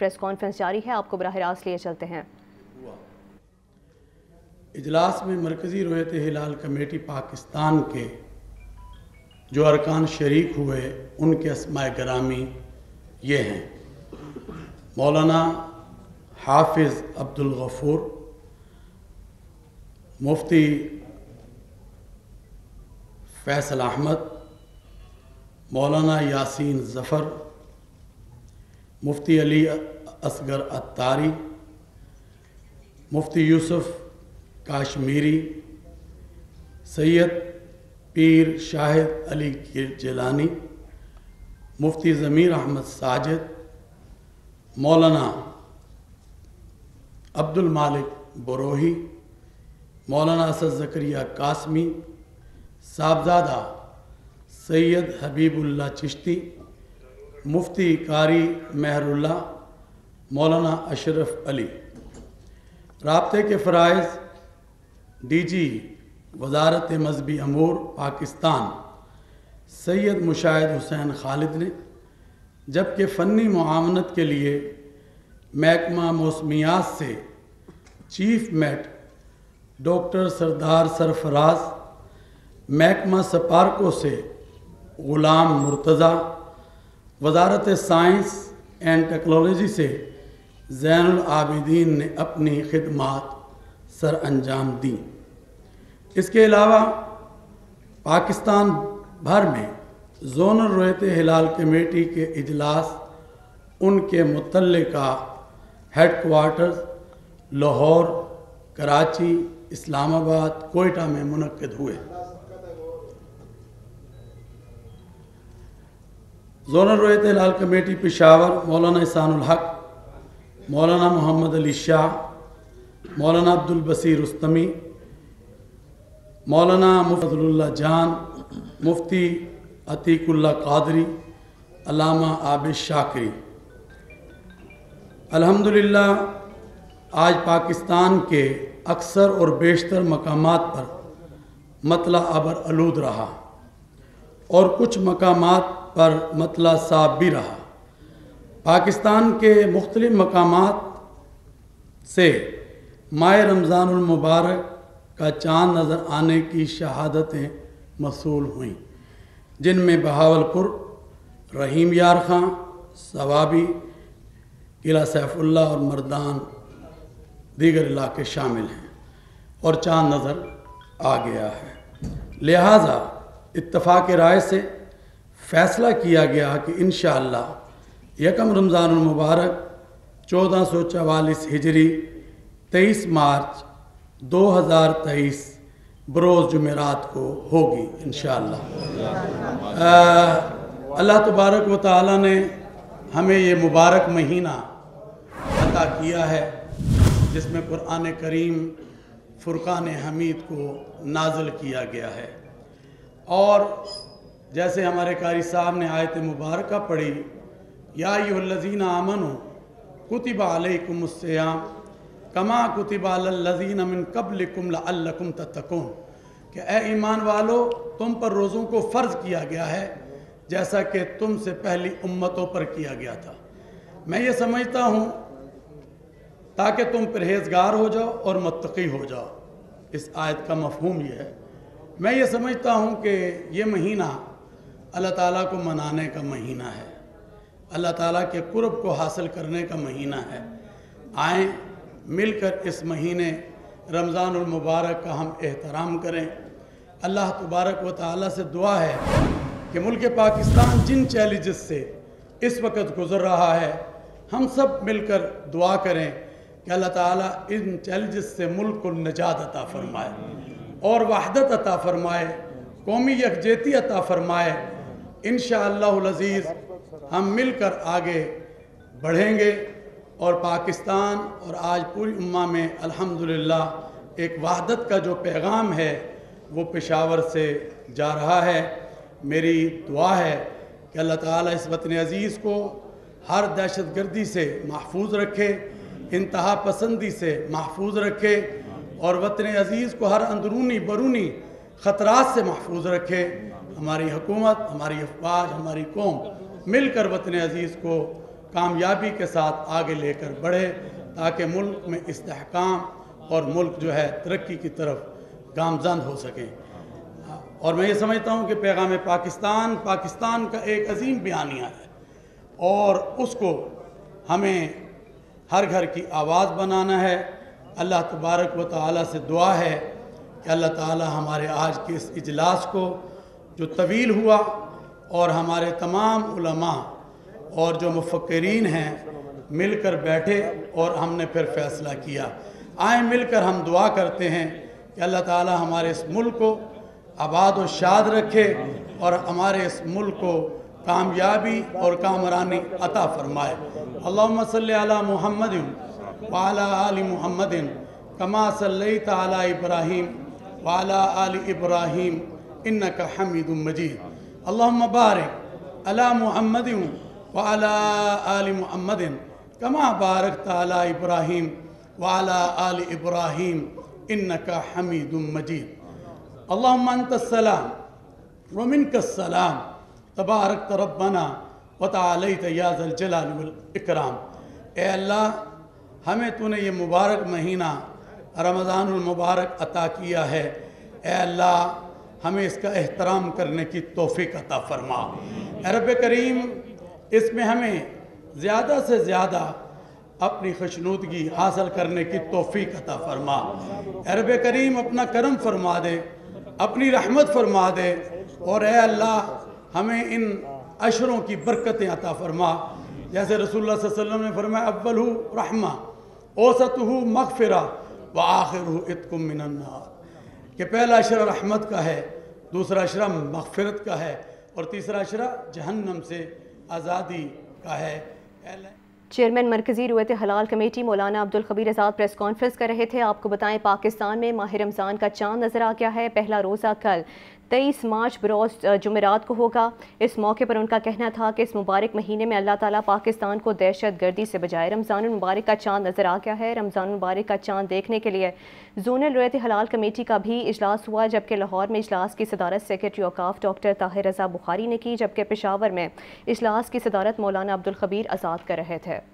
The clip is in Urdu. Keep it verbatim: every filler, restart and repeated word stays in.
پریس کانفرنس جاری ہے، آپ کو براہ راست لیے چلتے ہیں۔ اجلاس میں مرکزی رؤیت ہلال کمیٹی پاکستان کے جو ارکان شریک ہوئے ان کے اسماء گرامی یہ ہیں: مولانا حافظ عبد الغفور، مفتی فیصل احمد، مولانا یاسین ظفر، مفتی علی اصغر اتاری، مفتی یوسف کاشمیری، سید پیر شاہد علی جیلانی، مفتی ضمیر احمد ساجد، مولانا عبد المالک بروہی، مولانا اسد زکریہ قاسمی، صاحبزادہ سید حبیب اللہ چشتی، مفتی قاری مہر اللہ، مولانا اشرف علی۔ رابطے کے فرائض ڈی جی وزارت مذہبی امور پاکستان سید مشاہد حسین خالد نے، جبکہ فنی معاونت کے لیے محکمہ موسمیات سے چیف میٹ ڈاکٹر سردار سرفراز، محکمہ سپارکو سے غلام مرتضیٰ، وزارت سائنس اینڈ ٹیکنالوجی سے زین العابدین نے اپنی خدمات سر انجام دیں۔ اس کے علاوہ پاکستان بھر میں زونل رؤیت ہلال کمیٹی کے اجلاس ان کے متعلقہ headquarters Lahore, Karachi, Islamabad, Quetta میں منعقد ہوئے۔ زونل رؤیت ہلال کمیٹی پشاور مولانا احسان الحق، مولانا محمد علی شاہ، مولانا عبد البصیر رستمی، مولانا مفضل اللہ جان، مفتی عتیق اللہ قادری، علامہ عابد شاکری۔ الحمدللہ آج پاکستان کے اکثر اور بیشتر مقامات پر مطلع ابر آلود رہا اور کچھ مقامات پر مطلع صاف بھی رہا۔ پاکستان کے مختلف مقامات سے ماہ رمضان المبارک کا چاند نظر آنے کی شہادتیں موصول ہوئیں، جن میں بہاولپور، رحیم یار خان، ثوابی، قلعہ سیف اللہ اور مردان دیگر علاقے شامل ہیں اور چاند نظر آ گیا ہے۔ لہٰذا اتفاق رائے سے فیصلہ کیا گیا کہ انشاءاللہ یکم رمضان المبارک چودہ سو چوالیس ہجری تیئیس مارچ دو ہزار تیئیس بروز جمعرات کو ہوگی انشاءاللہ۔ اللہ تبارک و تعالی نے ہمیں یہ مبارک مہینہ عطا کیا ہے جس میں قرآن کریم فرقان حمید کو نازل کیا گیا ہے، اور جیسے ہمارے قاری صاحب نے آیت مبارکہ پڑھی، یا ایھا الذین آمنوا کتب علیکم الصیام کما کتب علی الذین من قبلکم لعلکم تتقون، کہ اے ایمان والو تم پر روزوں کو فرض کیا گیا ہے جیسا کہ تم سے پہلی امتوں پر کیا گیا تھا۔ میں یہ سمجھتا ہوں تاکہ تم پرہیزگار ہو جاؤ اور متقی ہو جاؤ۔ اس آیت کا مفہوم یہ ہے۔ میں یہ سمجھتا ہوں کہ یہ مہینہ اللہ تعالیٰ کو منانے کا مہینہ ہے، اللہ تعالیٰ کے قرب کو حاصل کرنے کا مہینہ ہے۔ آئیں مل کر اس مہینے رمضان المبارک کا ہم احترام کریں۔ اللہ تبارک و تعالیٰ سے دعا ہے کہ ملک پاکستان جن چیلنجز سے اس وقت گزر رہا ہے، ہم سب مل کر دعا کریں کہ اللہ تعالیٰ ان چیلنجز سے ملک کو نجات عطا فرمائے اور وحدت عطا فرمائے، قومی یکجہتی عطا فرمائے۔ انشاءاللہ العزیز ہم مل کر آگے بڑھیں گے اور پاکستان اور آج پوری امہ میں الحمدللہ ایک وحدت کا جو پیغام ہے وہ پشاور سے جا رہا ہے۔ میری دعا ہے کہ اللہ تعالیٰ اس وطن عزیز کو ہر دہشت گردی سے محفوظ رکھے، انتہا پسندی سے محفوظ رکھے، اور وطن عزیز کو ہر اندرونی برونی خطرات سے محفوظ رکھے۔ ہماری حکومت، ہماری افواج، ہماری قوم مل کر وطن عزیز کو कामयाबी के साथ आगे लेकर बढ़े ताकि मुल्क में इस्तेहकाम और मुल्क जो है तरक्की की तरफ गामजन हो सके। और मैं ये समझता हूँ कि पैगाम पाकिस्तान पाकिस्तान का एक अजीम बयानिया है और उसको हमें हर घर की आवाज़ बनाना है। अल्लाह तबारक व तआला से दुआ है कि अल्लाह ताला हमारे आज के इस इजलास को जो तवील हुआ और हमारे तमाम उलमा और जो मुफक्किरीन हैं मिलकर बैठे और हमने फिर फ़ैसला किया। आए मिलकर हम दुआ करते हैं कि अल्लाह ताला हमारे इस मुल्क को आबाद और शाद रखे और हमारे इस मुल्क को कामयाबी और कामरानी अता फरमाए। अल्लाहुम्मा सल्ली अला मुहम्मदिन व अला आलि मुहम्मदिन कमा सल्लैता अला इब्राहीम व अला आलि इब्राहीम इन्नका हमीदुम मजीद। अल्लाहुम्मा बारिक अला मुहम्मदिन व अला आलि मुहम्मदिन कमा बारकता अला इब्राहीम व अला आलि इब्राहीम इन्नका हमीदुम मजीद। अल्लाहुम्मा अंतस्सलाम व मिनकस्सलाम तबारक रब्बना व तआलैत या ज़ल जलाल वल इकराम। ए अल्लाह हमें तूने ये मुबारक महीना रमज़ानुल मुबारक अता किया है। ए अल्लाह हमें इसका एहतराम करने की तौफीक अता फरमा। ए रब्बे करीम इसमें हमें ज़्यादा से ज़्यादा अपनी खुशनुदगी हासिल करने की तौफीक अता फरमा। ए रब्बे करीम अपना करम फरमा दे, अपनी रहमत फरमा दे और ए अल्लाह हमें इन अशरों की बरकतें अता फरमा। जैसे रसूलुल्लाह सल्लल्लाहु अलैहि वसल्लम ने फरमाया अव्वलहु रहमा औसतहु मग़फ़िरा व आखिरुहु इत्कुम मिनन नार, कि पहला अशरा रहमत का है, दूसरा अशरा मग़फ़िरत का है और तीसरा अशरा जहन्नम से आज़ादी का है। चेयरमैन मरकज़ी रुयत हलाल committee Maulana Abdul Khabir Azad press conference कर रहे थे। आपको बताएं पाकिस्तान में माह रमज़ान का चांद नज़र आ गया है। पहला रोज़ा कल तेईस मार्च बरोज़ जुमेरात को होगा। इस मौके पर उनका कहना था कि इस मुबारक महीने में अल्लाह ताला पाकिस्तान को दहशत गर्दी से बचाए। रमज़ान मुबारक का चांद नज़र आ गया है। रमज़ान मुबारक का चांद देखने के लिए ज़ोनल रुयत हलाल कमेटी का भी इजलास हुआ, जबकि लाहौर में इजलास की सदारत सेक्रेटरी औकाफ डॉक्टर ताहिर रज़ा बुखारी ने की, जबकि पेशावर में इजलास की सदारत मौलाना अब्दुल खबीर आज़ाद कर रहे थे।